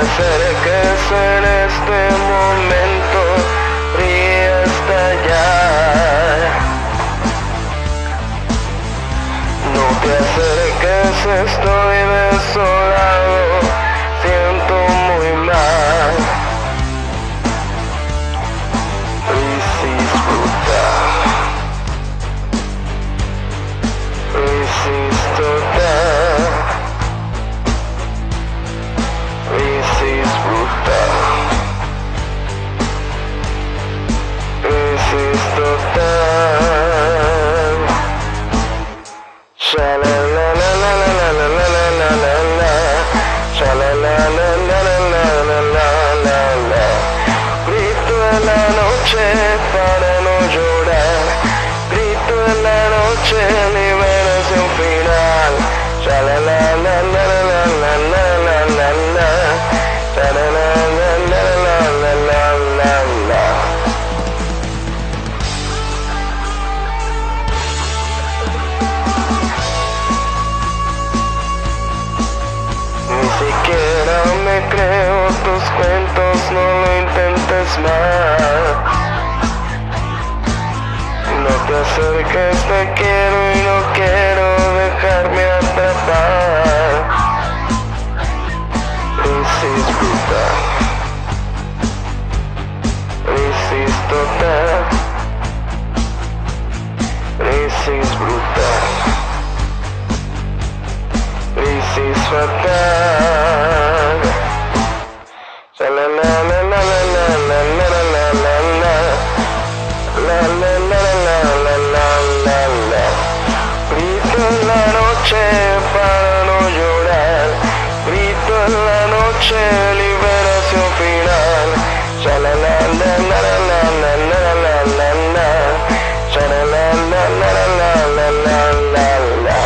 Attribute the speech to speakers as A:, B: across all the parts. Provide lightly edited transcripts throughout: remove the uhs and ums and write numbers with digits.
A: acerques en este momento, ríe hasta allá. No te acerques, estoy desolado, siento muy mal. Crisis brutal, crisis total, crisis brutal, crisis total. Sha la la la la la la la la la la la, sha la la la la la la la la la la. Grito en la noche para no llorar, grito en la noche, liberación final. Sha la la la la la la la la la la la, sha la la la la la la la la la. Ni siquiera me creo tus cuentos, no lo intentes más. No te acerques, te quiero y no quiero dejarme atrapar. Crisis brutal, crisis total, crisis brutal, crisis fatal. Sha la la la la la la la la la la la, la la la la la la la la. Grito en la noche para no llorar, grito en la noche, liberación final. Sha la la la la la la la la la la la, sha la la la la la la la la la.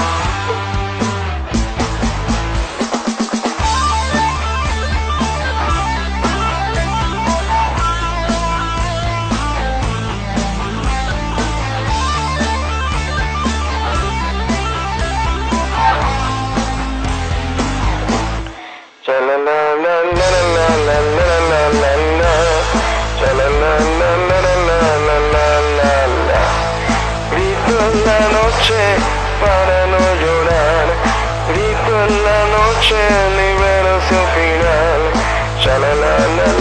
A: Sha la la la la la la la la la la, sha la la la la la la la la la. Grito en la noche para no llorar, grito en la noche, liberación final. Sha la la la